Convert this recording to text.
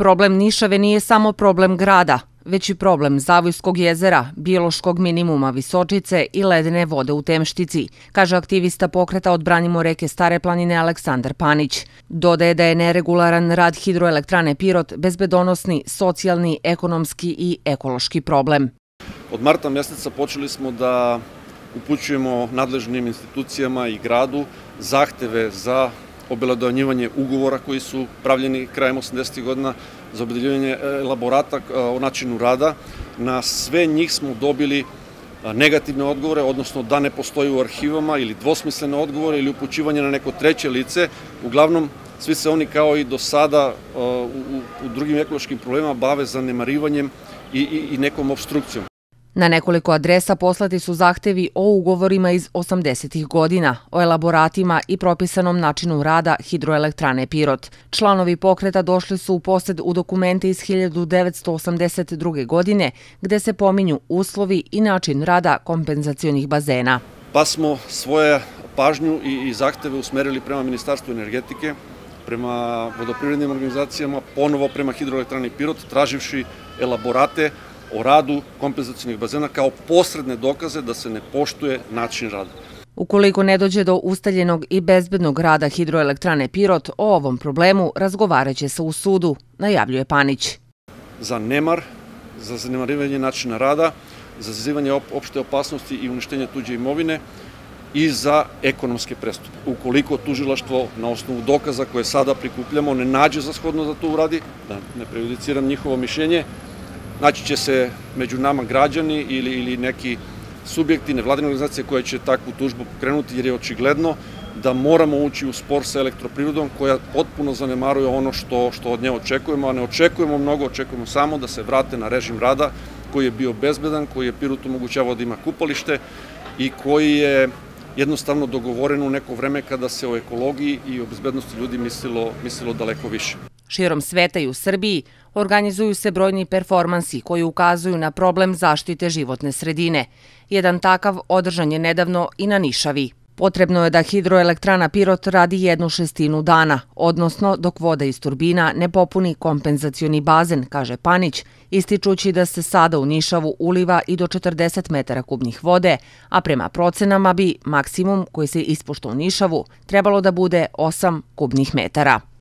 Problem Nišave nije samo problem grada, već i problem Zavojskog jezera, biološkog minimuma Visočice i ledene vode u Temštici, kaže aktivista pokreta Odbranimo reke Stare planine Aleksandar Panić. Dodaje da je neregularan rad hidroelektrane Pirot bezbedonosni, socijalni, ekonomski i ekološki problem. Od marta mjeseca počeli smo da upućujemo nadležnim institucijama i gradu zahteve za obelodanjivanje ugovora koji su pravljeni krajem 80. godina, za obelodanjivanje elaborata o načinu rada. Na sve njih smo dobili negativne odgovore, odnosno da ne postoji u arhivama ili dvosmislene odgovore ili upućivanje na neko treće lice. Uglavnom, svi se oni kao i do sada u drugim ekološkim problemima bave zanemarivanjem i nekom opstrukcijom. Na nekoliko adresa poslati su zahtevi o ugovorima iz 80. godina, o elaboratima i propisanom načinu rada hidroelektrane Pirot. Članovi pokreta došli su u posed u dokumente iz 1982. godine, gde se pominju uslovi i način rada kompenzacionih bazena. Pa smo svoje pažnju i zahteve usmerili prema Ministarstvu energetike, prema vodoprivrednim organizacijama, ponovo prema hidroelektrani Pirot, traživši elaborate o radu kompenzacionih bazena kao posredne dokaze da se ne poštuje način rada. Ukoliko ne dođe do ustaljenog i bezbednog rada hidroelektrane Pirot, o ovom problemu razgovaraće se u sudu, najavljuje Panić. Za nemar, za zanemarivanje načina rada, za izazivanje opšte opasnosti i uništenja tuđe imovine i za ekonomske prestupe. Ukoliko tužilaštvo na osnovu dokaza koje sada prikupljamo ne nađe za shodno da to uradi, da ne prejudiciram njihovo mišljenje, naći će se među nama građani ili neki subjekti, nevladine organizacije koje će takvu tužbu pokrenuti, jer je očigledno da moramo ući u spor sa elektroprivredom koja potpuno zanemaruje ono što od nje očekujemo, a ne očekujemo mnogo, očekujemo samo da se vrate na režim rada koji je bio bezbedan, koji je Pirotu omogućavao da ima kupalište i koji je jednostavno dogovoren u neko vreme kada se o ekologiji i o bezbednosti ljudi mislilo daleko više. Širom sveta i u Srbiji organizuju se brojni performansi koji ukazuju na problem zaštite životne sredine. Jedan takav održan je nedavno i na Nišavi. Potrebno je da hidroelektrana Pirot radi 1/6 dana, odnosno dok voda iz turbina ne popuni kompenzacioni bazen, kaže Panić, ističući da se sada u Nišavu uliva i do 40 metara kubnih vode, a prema procenama bi maksimum koji se ispušta u Nišavu trebalo da bude 8 kubnih metara.